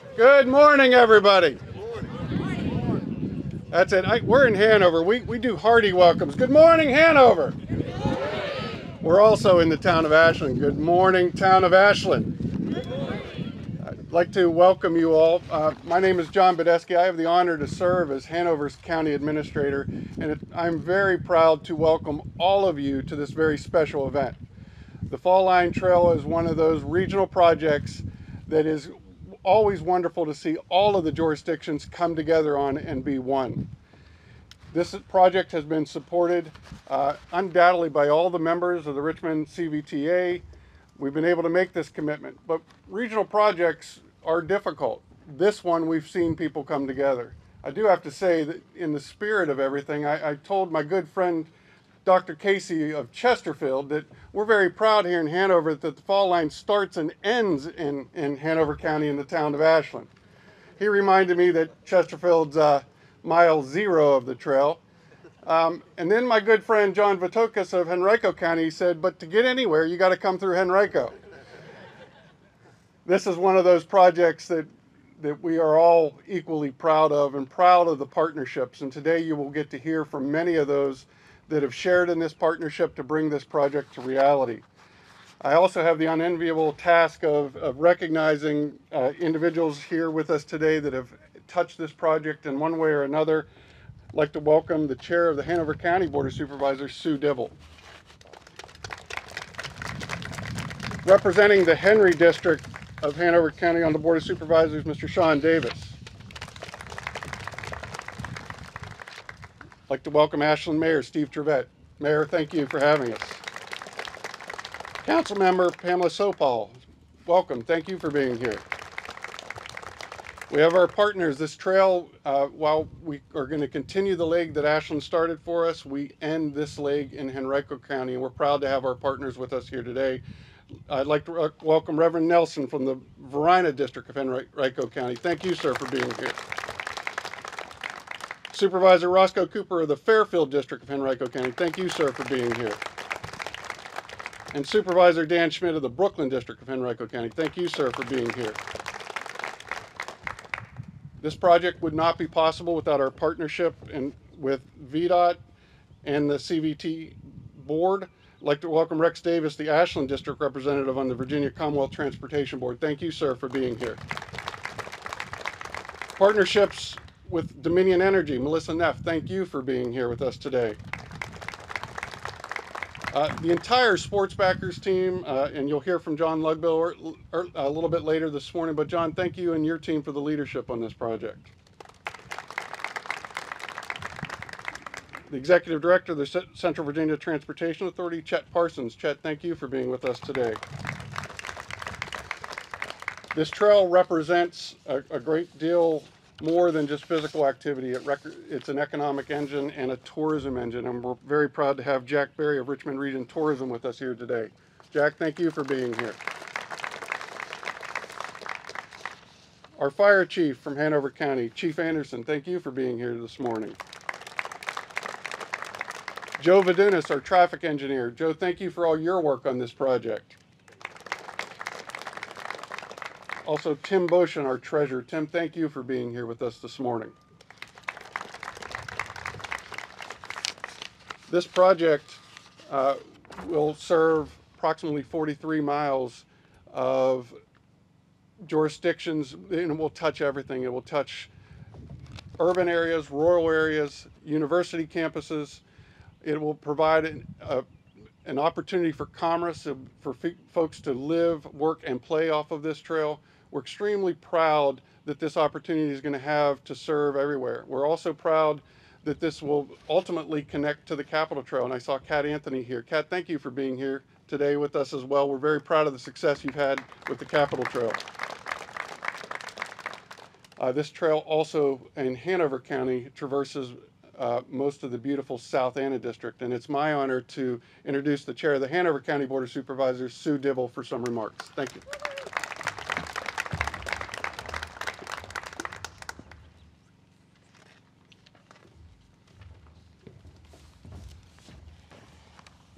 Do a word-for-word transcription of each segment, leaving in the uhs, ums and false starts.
Good morning, everybody. That's it. I, we're in Hanover. We, we do hearty welcomes. Good morning, Hanover. We're also in the town of Ashland. Good morning, town of Ashland. I'd like to welcome you all. Uh, my name is John Badesky. I have the honor to serve as Hanover's County Administrator, and it, I'm very proud to welcome all of you to this very special event. The Fall Line Trail is one of those regional projects that is always wonderful to see all of the jurisdictions come together on and be one. This project has been supported uh, undoubtedly by all the members of the Richmond C V T A. We've been able to make this commitment, but regional projects are difficult. This one, we've seen people come together. I do have to say that in the spirit of everything, I, I told my good friend Doctor Casey of Chesterfield that we're very proud here in Hanover that the Fall Line starts and ends in, in Hanover County in the town of Ashland. He reminded me that Chesterfield's uh, mile zero of the trail. Um, and then my good friend John Vitokas of Henrico County said, but to get anywhere, you got to come through Henrico. This is one of those projects that, that we are all equally proud of and proud of the partnerships. And today you will get to hear from many of those that have shared in this partnership to bring this project to reality. I also have the unenviable task of, of recognizing uh, individuals here with us today that have touched this project in one way or another. I'd like to welcome the chair of the Hanover County Board of Supervisors, Sue Dibble. Representing the Henry District of Hanover County on the Board of Supervisors, Mister Sean Davis. I'd like to welcome Ashland Mayor Steve Trevette. Mayor, thank you for having us. Councilmember Pamela Sopal, welcome. Thank you for being here. We have our partners. This trail, uh, while we are going to continue the leg that Ashland started for us, we end this leg in Henrico County, and we're proud to have our partners with us here today. I'd like to welcome Reverend Nelson from the Varina District of Henrico County. Thank you, sir, for being here. Supervisor Roscoe Cooper of the Fairfield District of Henrico County. Thank you, sir, for being here. And Supervisor Dan Schmidt of the Brooklyn District of Henrico County. Thank you, sir, for being here. This project would not be possible without our partnership and with V DOT and the C V T board. I'd like to welcome Rex Davis, the Ashland District representative on the Virginia Commonwealth Transportation Board. Thank you, sir, for being here. Partnerships with Dominion Energy, Melissa Neff, thank you for being here with us today. Uh, the entire Sports Backers team, uh, and you'll hear from John Lugbill or, or, a little bit later this morning, but John, thank you and your team for the leadership on this project. The Executive Director of the Central Virginia Transportation Authority, Chet Parsons. Chet, thank you for being with us today. This trail represents a, a great deal more than just physical activity. It it's an economic engine and a tourism engine, and we're very proud to have Jack Berry of Richmond Region Tourism with us here today. Jack, thank you for being here. Our fire chief from Hanover County, Chief Anderson, thank you for being here this morning. Joe Vadunas, our traffic engineer. Joe, thank you for all your work on this project. Also, Tim Boshin, our treasurer. Tim, thank you for being here with us this morning. This project uh, will serve approximately forty-three miles of jurisdictions, and it will touch everything. It will touch urban areas, rural areas, university campuses. It will provide an, a, an opportunity for commerce, uh, for folks to live, work, and play off of this trail. We're extremely proud that this opportunity is going to have to serve everywhere. We're also proud that this will ultimately connect to the Capitol Trail. And I saw Kat Anthony here. Kat, thank you for being here today with us as well. We're very proud of the success you've had with the Capitol Trail. Uh, this trail also in Hanover County traverses uh, most of the beautiful South Anna District. And it's my honor to introduce the chair of the Hanover County Board of Supervisors, Sue Dibble, for some remarks. Thank you.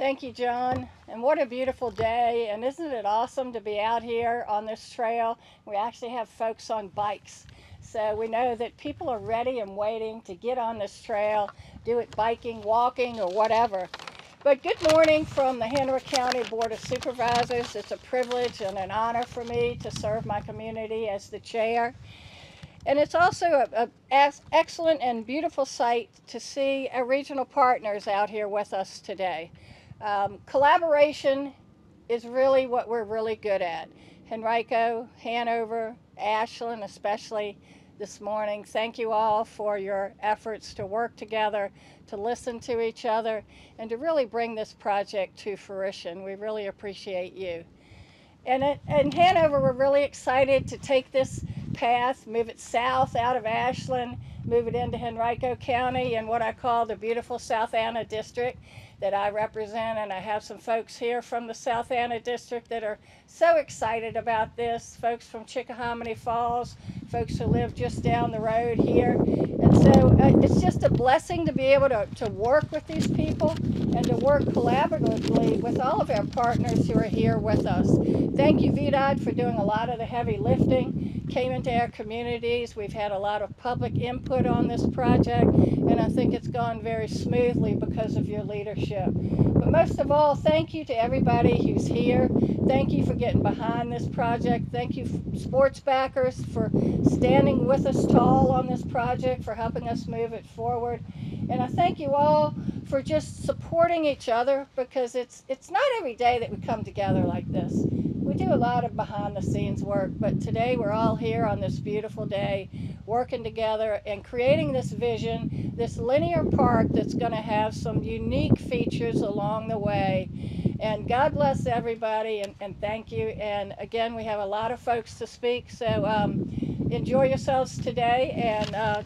Thank you, John. And what a beautiful day. And isn't it awesome to be out here on this trail? We actually have folks on bikes. So we know that people are ready and waiting to get on this trail, do it biking, walking, or whatever. But good morning from the Hanover County Board of Supervisors. It's a privilege and an honor for me to serve my community as the chair. And it's also a, a excellent and beautiful sight to see our regional partners out here with us today. Um, collaboration is really what we're really good at. Henrico, Hanover, Ashland, especially this morning. Thank you all for your efforts to work together, to listen to each other, and to really bring this project to fruition. We really appreciate you. And it, in Hanover, we're really excited to take this path, move it south out of Ashland, move it into Henrico County and what I call the beautiful South Anna District that I represent. And I have some folks here from the South Anna District that are so excited about this, folks from Chickahominy Falls, folks who live just down the road here. And so uh, it's just a blessing to be able to, to work with these people and to work collaboratively with all of our partners who are here with us. Thank you, V DOT, for doing a lot of the heavy lifting. Came into our communities. We've had a lot of public input on this project, and I think it's gone very smoothly because of your leadership. But most of all, thank you to everybody who's here. Thank you for getting behind this project. Thank you, sports backers, for standing with us tall on this project, for helping us move it forward. And I thank you all for just supporting each other, because it's it's not every day that we come together like this. We do a lot of behind the scenes work, but today we're all here on this beautiful day working together and creating this vision, this linear park that's going to have some unique features along the way. And God bless everybody, and, and thank you. And again, we have a lot of folks to speak, so um, enjoy yourselves today. And uh,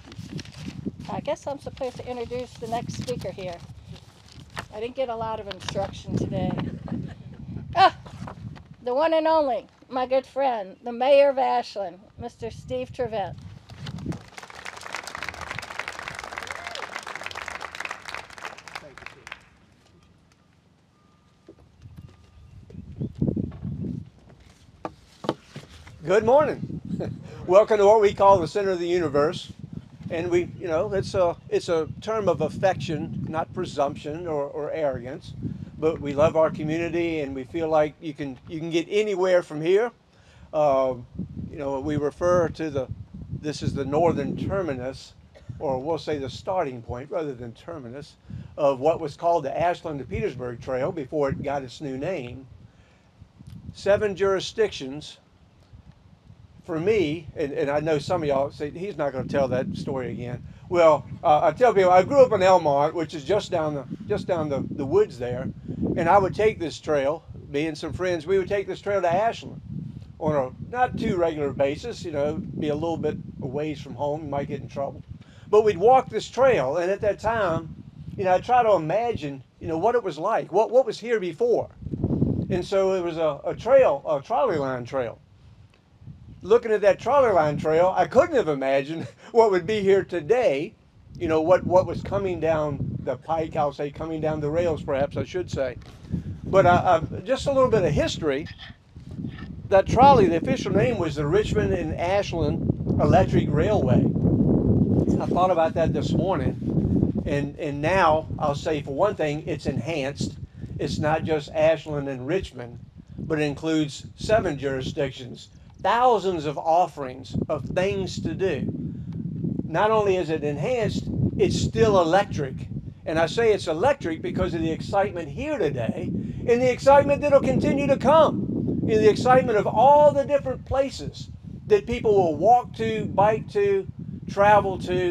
I guess I'm supposed to introduce the next speaker here. I didn't get a lot of instruction today. Ah, the one and only, my good friend, the Mayor of Ashland, Mister Steve Trevette. Good morning. Welcome to what we call the center of the universe. And we, you know, it's a, it's a term of affection, not presumption or, or arrogance. But we love our community, and we feel like you can, you can get anywhere from here. Uh, you know, we refer to the, this is the northern terminus, or we'll say the starting point rather than terminus, of what was called the Ashland to Petersburg Trail before it got its new name. Seven jurisdictions. For me, and, and I know some of y'all say, he's not going to tell that story again. Well, uh, I tell people, I grew up in Elmont, which is just down the just down the, the woods there, and I would take this trail, me and some friends, we would take this trail to Ashland on a not too regular basis, you know, be a little bit a ways from home, you might get in trouble. But we'd walk this trail, and at that time, you know, I try to imagine, you know, what it was like, what, what was here before. And so it was a, a trail, a trolley line trail. Looking at that trolley line trail, I couldn't have imagined what would be here today, you know, what, what was coming down the pike, I'll say, coming down the rails, perhaps I should say. But uh, uh, just a little bit of history. That trolley, the official name was the Richmond and Ashland Electric Railway. I thought about that this morning, and, and now I'll say, for one thing, it's enhanced. It's not just Ashland and Richmond, but it includes seven jurisdictions. Thousands of offerings of things to do. Not only is it enhanced, it's still electric. And I say it's electric because of the excitement here today and the excitement that'll continue to come. In the excitement of all the different places that people will walk to, bike to, travel to.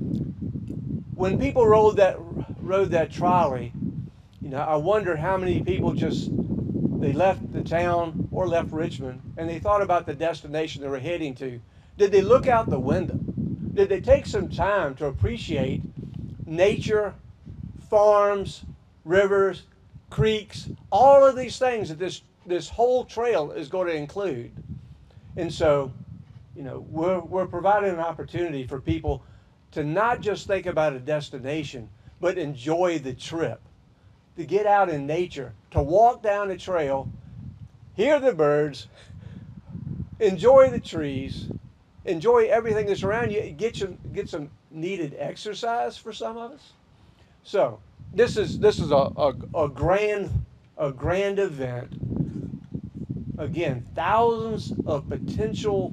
When people rode that, rode that trolley, you know, I wonder how many people just, they left the town or left Richmond and they thought about the destination they were heading to. Did they look out the window? Did they take some time to appreciate nature, farms, rivers, creeks, all of these things that this, this whole trail is going to include? And so, you know, we're, we're providing an opportunity for people to not just think about a destination, but enjoy the trip. to get out in nature, to walk down the trail, hear the birds, enjoy the trees, enjoy everything that's around you, get some, get some needed exercise for some of us. So this is, this is a, a, a grand, a grand event. Again, thousands of potential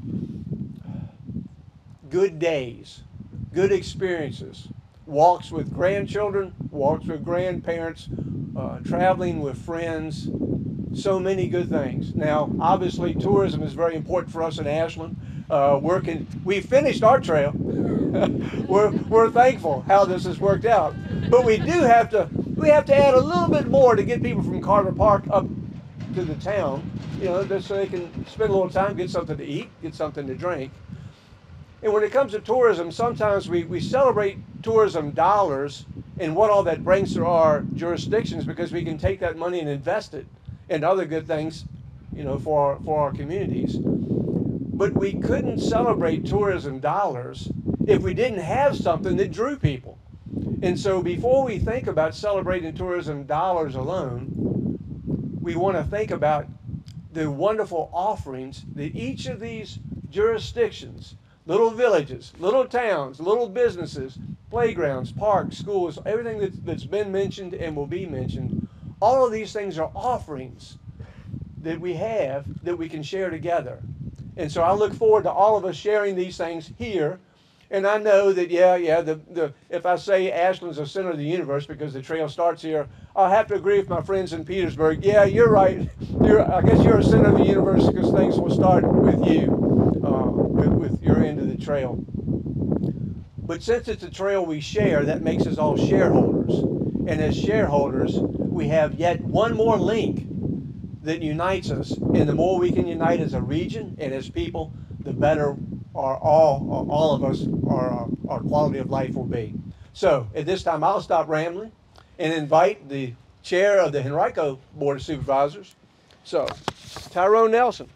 good days, good experiences, walks with grandchildren, walks with grandparents, uh, traveling with friends, so many good things. Now, obviously, tourism is very important for us in Ashland. Uh, working, we finished our trail. we're, we're thankful how this has worked out. But we do have to, we have to add a little bit more to get people from Carter Park up to the town, you know, just so they can spend a little time, get something to eat, get something to drink. And when it comes to tourism, sometimes we, we celebrate tourism dollars and what all that brings to our jurisdictions, because we can take that money and invest it in other good things, you know, for our, for our communities. But we couldn't celebrate tourism dollars if we didn't have something that drew people. And so before we think about celebrating tourism dollars alone, we want to think about the wonderful offerings that each of these jurisdictions, little villages, little towns, little businesses, playgrounds, parks, schools, everything that's, that's been mentioned and will be mentioned, all of these things are offerings that we have that we can share together. And so I look forward to all of us sharing these things here. And I know that, yeah, yeah, the, the, if I say Ashland's the center of the universe because the trail starts here, I'll have to agree with my friends in Petersburg. Yeah, you're right. You're, I guess you're a center of the universe because things will start with you, uh, with, with your end of the trail. But since it's a trail we share, that makes us all shareholders. And as shareholders, we have yet one more link that unites us. And the more we can unite as a region and as people, the better our, all, all of us, our, our quality of life will be. So at this time, I'll stop rambling and invite the chair of the Henrico Board of Supervisors. So, Tyrone Nelson.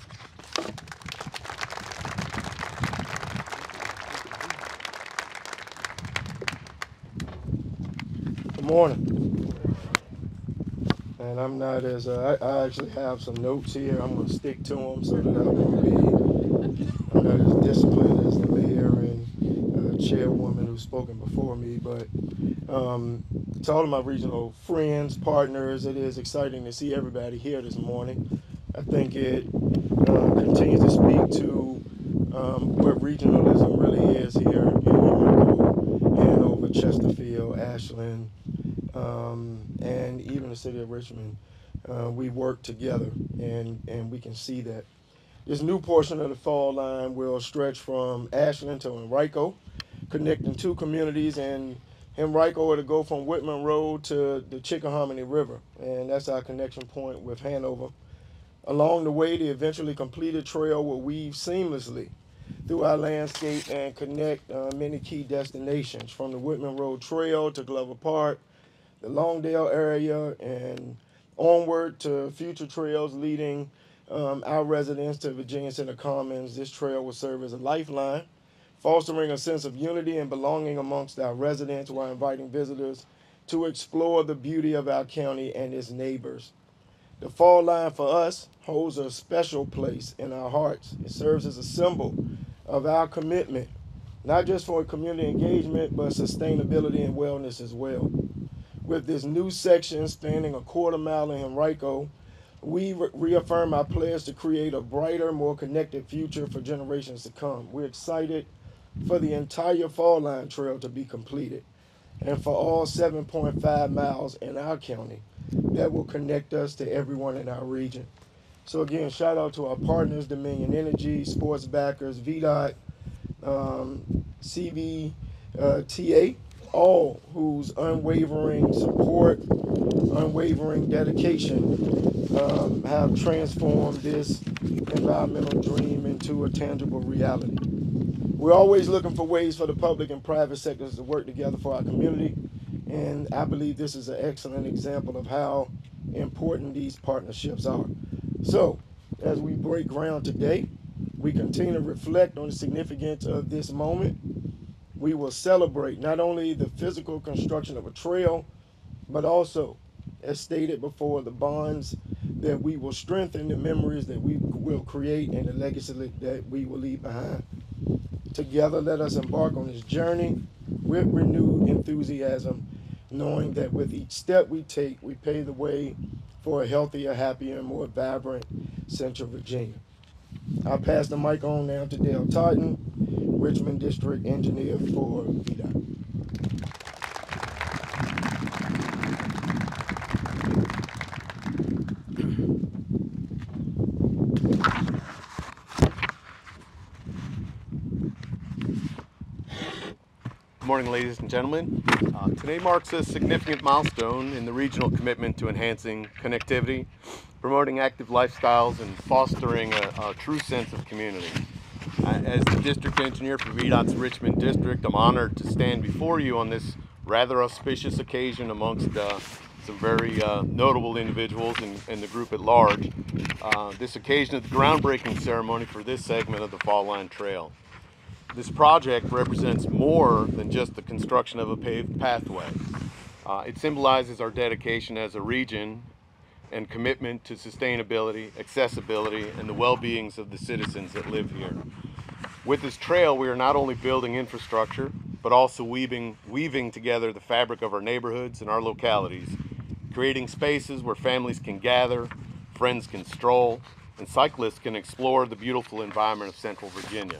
Good morning. And I'm not as, uh, I, I actually have some notes here. I'm going to stick to them so that I won't be, I'm not as disciplined as the mayor and uh, chairwoman who's spoken before me. But um, to all of my regional friends, partners, it is exciting to see everybody here this morning. I think it uh, continues to speak to um, what regionalism really is here in Henrico, Hanover, Chesterfield, Ashland, Um, and even the city of Richmond. Uh, we work together, and, and we can see that. This new portion of the fall line will stretch from Ashland to Henrico, connecting two communities, and Henrico will go from Whitman Road to the Chickahominy River, and that's our connection point with Hanover. Along the way, the eventually completed trail will weave seamlessly through our landscape and connect uh, many key destinations, from the Whitman Road Trail to Glover Park, the Longdale area, and onward to future trails leading um, our residents to Virginia Center Commons. This trail will serve as a lifeline, fostering a sense of unity and belonging amongst our residents while inviting visitors to explore the beauty of our county and its neighbors. The fall line for us holds a special place in our hearts. It serves as a symbol of our commitment, not just for community engagement, but sustainability and wellness as well. With this new section spanning a quarter mile in Henrico, we re reaffirm our pledge to create a brighter, more connected future for generations to come. We're excited for the entire Fall Line Trail to be completed, and for all seven point five miles in our county that will connect us to everyone in our region. So again, shout out to our partners, Dominion Energy, sports backers, V DOT, um, C V T A, all whose unwavering support, unwavering dedication um, have transformed this environmental dream into a tangible reality. We're always looking for ways for the public and private sectors to work together for our community, and I believe this is an excellent example of how important these partnerships are. So, as we break ground today, we continue to reflect on the significance of this moment. We will celebrate not only the physical construction of a trail, but also as stated before, the bonds that we will strengthen, the memories that we will create, and the legacy that we will leave behind. Together, let us embark on this journey with renewed enthusiasm, knowing that with each step we take, we pave the way for a healthier, happier, and more vibrant Central Virginia. I'll pass the mic on now to Dale Totten, Richmond District Engineer for V DOT. Good morning, ladies and gentlemen. Uh, today marks a significant milestone in the regional commitment to enhancing connectivity, promoting active lifestyles, and fostering a, a true sense of community. Uh, as the district engineer for V DOT's Richmond District, I'm honored to stand before you on this rather auspicious occasion amongst uh, some very uh, notable individuals in, in the group at large. Uh, this occasion is the groundbreaking ceremony for this segment of the Fall Line Trail. This project represents more than just the construction of a paved pathway. Uh, it symbolizes our dedication as a region and commitment to sustainability, accessibility, and the well-beings of the citizens that live here. With this trail, we are not only building infrastructure, but also weaving, weaving together the fabric of our neighborhoods and our localities, creating spaces where families can gather, friends can stroll, and cyclists can explore the beautiful environment of Central Virginia.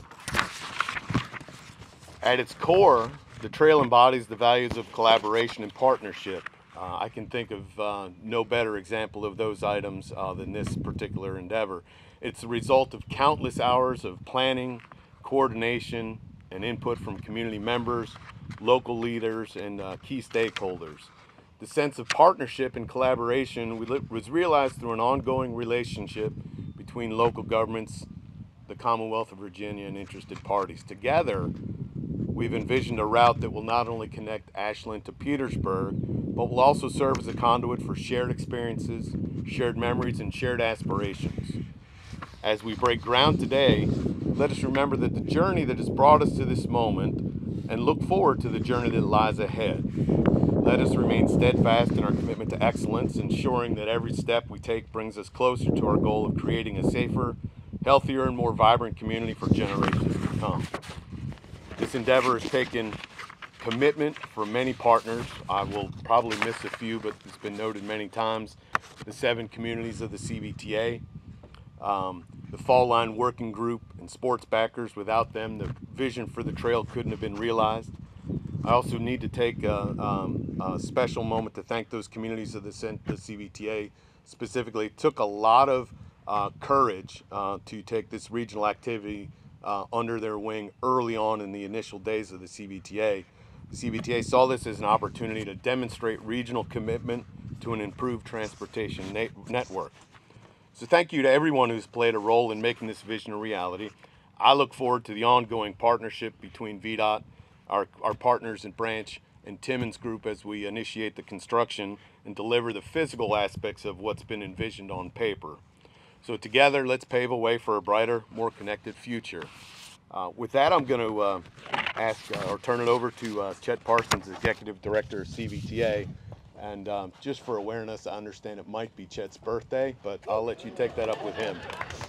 At its core, the trail embodies the values of collaboration and partnership. Uh, I can think of uh, no better example of those items uh, than this particular endeavor. It's the result of countless hours of planning, coordination, and input from community members, local leaders, and uh, key stakeholders. The sense of partnership and collaboration was realized through an ongoing relationship between local governments, the Commonwealth of Virginia, and interested parties. Together, we've envisioned a route that will not only connect Ashland to Petersburg, but will also serve as a conduit for shared experiences, shared memories, and shared aspirations. As we break ground today, let us remember that the journey that has brought us to this moment and look forward to the journey that lies ahead. Let us remain steadfast in our commitment to excellence, ensuring that every step we take brings us closer to our goal of creating a safer, healthier, and more vibrant community for generations to come. This endeavor has taken commitment from many partners. I will probably miss a few, but it's been noted many times. The seven communities of the C V T A, um, the Fall Line Working Group, and sports backers. Without them, the vision for the trail couldn't have been realized. I also need to take a, um, a special moment to thank those communities of the, the C V T A specifically. It took a lot of uh, courage uh, to take this regional activity Uh, under their wing early on in the initial days of the C V T A. The C V T A saw this as an opportunity to demonstrate regional commitment to an improved transportation network. So thank you to everyone who's played a role in making this vision a reality. I look forward to the ongoing partnership between V DOT, our, our partners in Branch, and Timmons Group as we initiate the construction and deliver the physical aspects of what's been envisioned on paper. So together, let's pave a way for a brighter, more connected future. Uh, with that, I'm going to uh, ask uh, or turn it over to uh, Chet Parsons, Executive Director of C V T A. And um, just for awareness, I understand it might be Chet's birthday, but I'll let you take that up with him.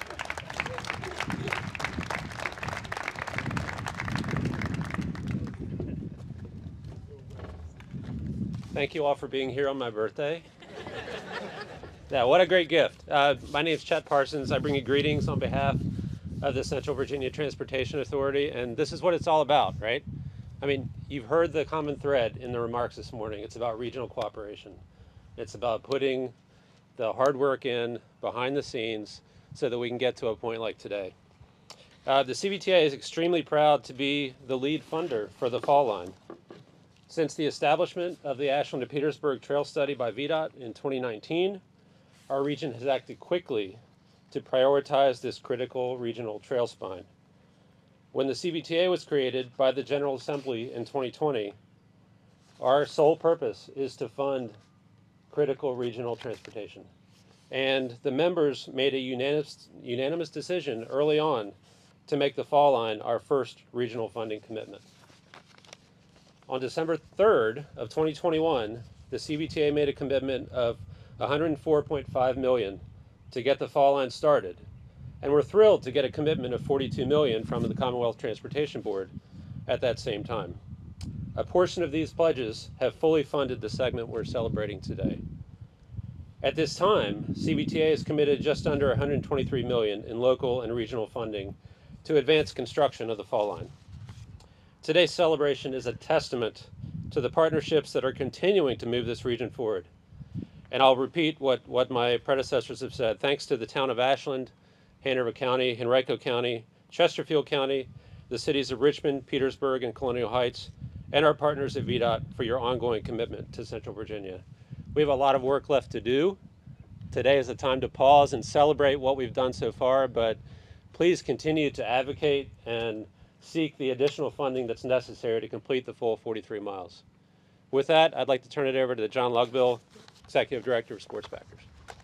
Thank you all for being here on my birthday. Yeah, what a great gift. Uh, my name is Chet Parsons. I bring you greetings on behalf of the Central Virginia Transportation Authority, and this is what it's all about, right? I mean, you've heard the common thread in the remarks this morning. It's about regional cooperation. It's about putting the hard work in behind the scenes so that we can get to a point like today. Uh, the C V T A is extremely proud to be the lead funder for the Fall Line. Since the establishment of the Ashland to Petersburg Trail Study by V DOT in twenty nineteen, our region has acted quickly to prioritize this critical regional trail spine. When the C V T A was created by the General Assembly in twenty twenty, our sole purpose is to fund critical regional transportation. And the members made a unanimous, unanimous decision early on to make the Fall Line our first regional funding commitment. On December third of twenty twenty-one, the C V T A made a commitment of one hundred four point five million dollars to get the fall line started, and we're thrilled to get a commitment of forty-two million dollars from the Commonwealth Transportation Board at that same time. A portion of these pledges have fully funded the segment we're celebrating today. At this time, C V T A has committed just under one hundred twenty-three million dollars in local and regional funding to advance construction of the fall line. Today's celebration is a testament to the partnerships that are continuing to move this region forward. And I'll repeat what, what my predecessors have said. Thanks to the town of Ashland, Hanover County, Henrico County, Chesterfield County, the cities of Richmond, Petersburg, and Colonial Heights, and our partners at V DOT for your ongoing commitment to Central Virginia. We have a lot of work left to do. Today is a time to pause and celebrate what we've done so far, but please continue to advocate and seek the additional funding that's necessary to complete the full forty-three miles. With that, I'd like to turn it over to John Lugbill, Executive Director of Sports Backers.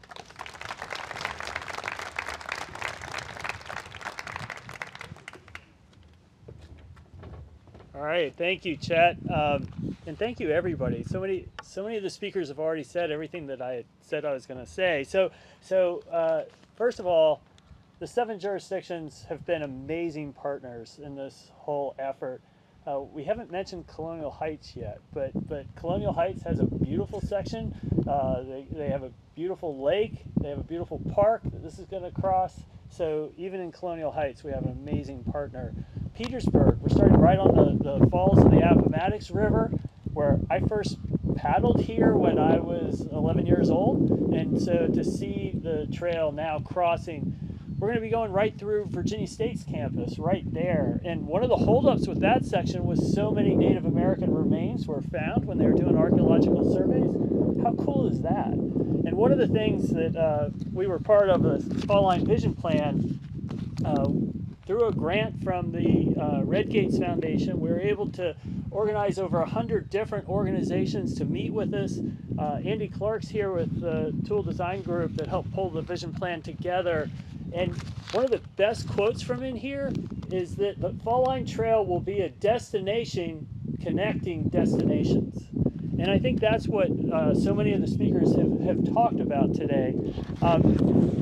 All right, thank you, Chet, um, and thank you, everybody. So many, so many of the speakers have already said everything that I had said I was going to say. So, so uh, first of all, the seven jurisdictions have been amazing partners in this whole effort. Uh, we haven't mentioned Colonial Heights yet, but but Colonial Heights has a beautiful section. Uh, they they have a beautiful lake. They have a beautiful park that this is going to cross. So even in Colonial Heights, we have an amazing partner. Petersburg, we're starting right on the, the falls of the Appomattox River, where I first paddled here when I was eleven years old. And so to see the trail now crossing, we're going to be going right through Virginia State's campus, right there. And one of the holdups with that section was so many Native American remains were found when they were doing archaeological surveys. How cool is that? And one of the things that uh, we were part of the Fall Line Vision Plan, uh, through a grant from the uh, Red Gates Foundation, we were able to organize over one hundred different organizations to meet with us. Uh, Andy Clark's here with the Tool Design Group that helped pull the vision plan together. And one of the best quotes from in here is that the Fall Line Trail will be a destination connecting destinations. And I think that's what uh, so many of the speakers have, have talked about today. Um,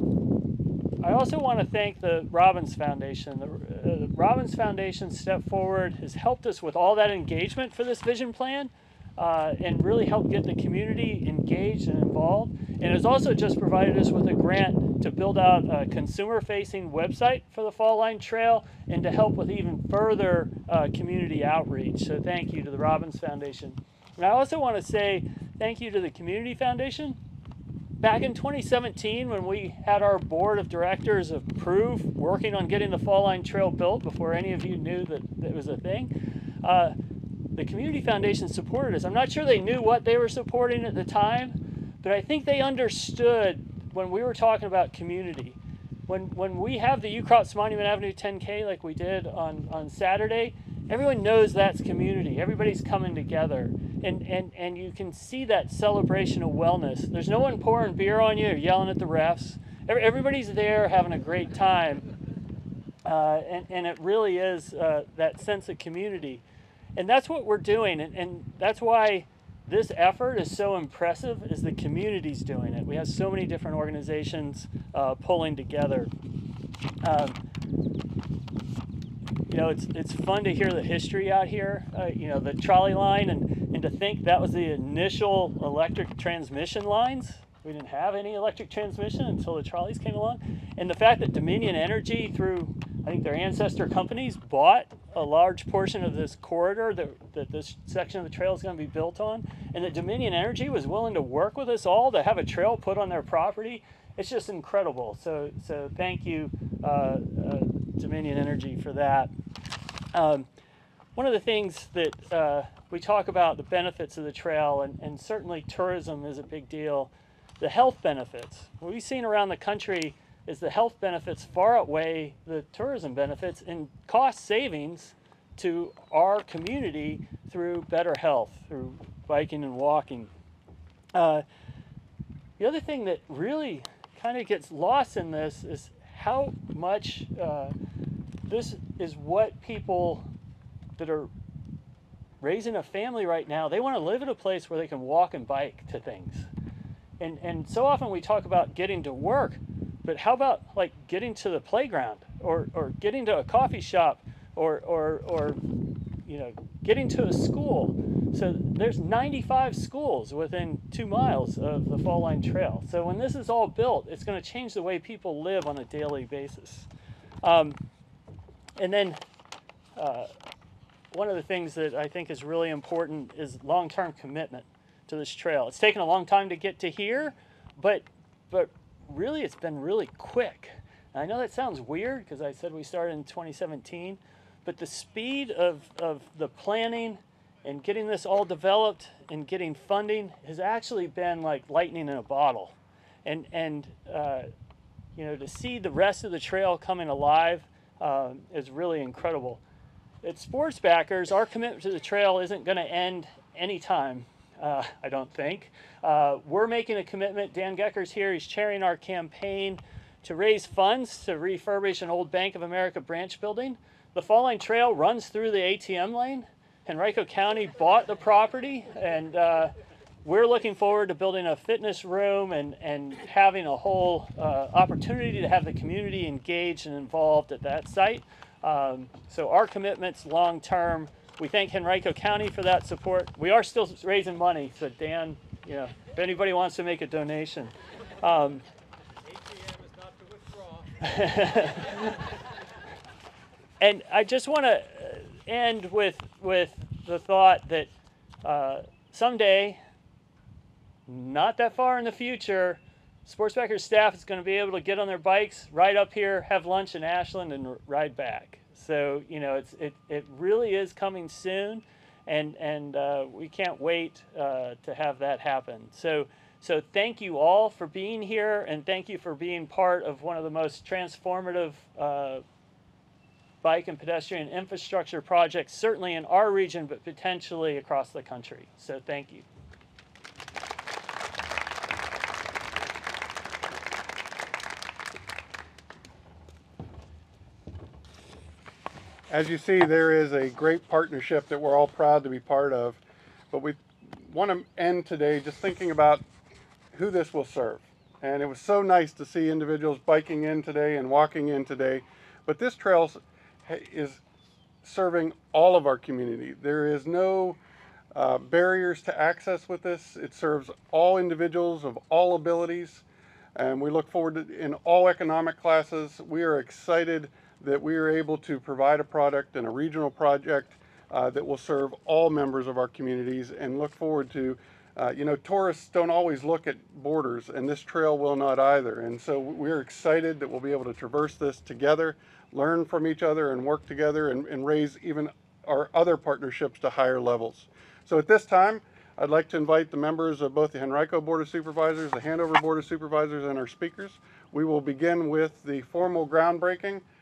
I also want to thank the Robbins Foundation. The, uh, the Robbins Foundation Step Forward has helped us with all that engagement for this vision plan uh, and really helped get the community engaged and involved. And has also just provided us with a grant to build out a consumer-facing website for the Fall Line Trail and to help with even further uh, community outreach. So thank you to the Robbins Foundation. And I also want to say thank you to the Community Foundation. Back in twenty seventeen, when we had our board of directors approve working on getting the Fall Line Trail built before any of you knew that it was a thing, uh, the Community Foundation supported us. I'm not sure they knew what they were supporting at the time, but I think they understood when we were talking about community. When, when we have the U Crops Monument Avenue ten K like we did on, on Saturday, everyone knows that's community. Everybody's coming together. And, and, and you can see that celebration of wellness. There's no one pouring beer on you or yelling at the refs. Everybody's there having a great time. Uh, and, and it really is uh, that sense of community. And that's what we're doing. And, and that's why this effort is so impressive, is the community's doing it. We have so many different organizations uh, pulling together. Um, You know, it's it's fun to hear the history out here. Uh, you know, the trolley line, and, and to think that was the initial electric transmission lines. We didn't have any electric transmission until the trolleys came along. And the fact that Dominion Energy, through, I think, their ancestor companies, bought a large portion of this corridor that, that this section of the trail is going to be built on, and that Dominion Energy was willing to work with us all to have a trail put on their property. It's just incredible. So, so thank you, uh, uh, Dominion Energy, for that. Um, one of the things that uh, we talk about, the benefits of the trail, and, and certainly tourism is a big deal. The health benefits. What we've seen around the country is the health benefits far outweigh the tourism benefits in cost savings to our community through better health, through biking and walking. Uh, the other thing that really kind of gets lost in this is how much uh, this is what people that are raising a family right now, they want to live in a place where they can walk and bike to things. And, and so often we talk about getting to work, but how about like getting to the playground or, or getting to a coffee shop or, or, or you know, getting to a school. So there's ninety-five schools within two miles of the Fall Line Trail. So when this is all built, it's going to change the way people live on a daily basis. Um, and then uh, one of the things that I think is really important is long-term commitment to this trail. It's taken a long time to get to here, but but really it's been really quick. And I know that sounds weird because I said we started in twenty seventeen, but the speed of, of the planning and getting this all developed and getting funding has actually been like lightning in a bottle. And, and uh, you know, to see the rest of the trail coming alive uh, is really incredible. At Sportsbackers, our commitment to the trail isn't going to end anytime, uh, I don't think. Uh, we're making a commitment. Dan Gecker's here. He's chairing our campaign to raise funds to refurbish an old Bank of America branch building. The Fall Line Trail runs through the A T M lane. Henrico County bought the property, and uh, we're looking forward to building a fitness room and, and having a whole uh, opportunity to have the community engaged and involved at that site. Um, so our commitment's long-term. We thank Henrico County for that support. We are still raising money, so Dan, you know, if anybody wants to make a donation. Um, A T M is not to withdraw. And I just want to end with with the thought that uh, someday, not that far in the future, Sportsbackers staff is going to be able to get on their bikes, ride up here, have lunch in Ashland, and ride back. So you know, it's it it really is coming soon, and and uh, we can't wait uh, to have that happen. So so thank you all for being here, and thank you for being part of one of the most transformative Uh, bike and pedestrian infrastructure projects, certainly in our region, but potentially across the country. So thank you. As you see, there is a great partnership that we're all proud to be part of, but we want to end today just thinking about who this will serve. And it was so nice to see individuals biking in today and walking in today, but this trail is serving all of our community. There is no uh, barriers to access with this. It serves all individuals of all abilities, and we look forward to, in all economic classes. We are excited that we are able to provide a product and a regional project uh, that will serve all members of our communities, and look forward to, uh, you know, tourists don't always look at borders, and this trail will not either. And so we're excited that we'll be able to traverse this together, learn from each other, and work together, and, and raise even our other partnerships to higher levels. So at this time, I'd like to invite the members of both the Henrico Board of Supervisors, the Hanover Board of Supervisors, and our speakers. We will begin with the formal groundbreaking,